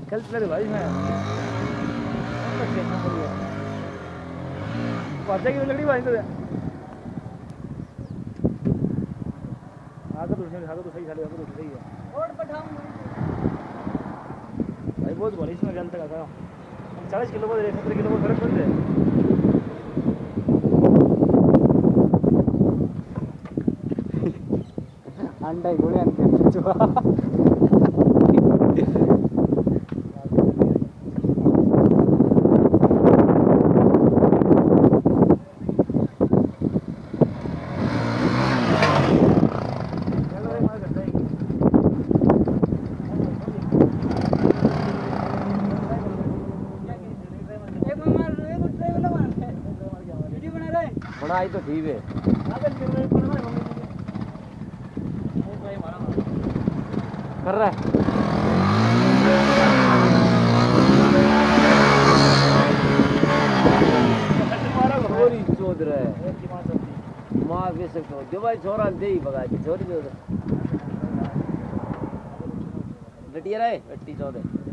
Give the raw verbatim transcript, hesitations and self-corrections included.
चल चल भाई मैं वाजा की लकड़ी बांध दे आगे तो उठने आगे तो सही साले आगे तो सही है और पठाऊं भाई बहुत बड़ी इसमें गलत का चालीस किलो को सत्तर किलो को फर्क पड़ता है अंडा ही गोले अंडे बनाई तो ठीक है कर रहा है चौध रहा है माँ भी सकते हो जो भाई छोरा दे ही भगा छोरी चौध डटिया रहे अट्टी चौदह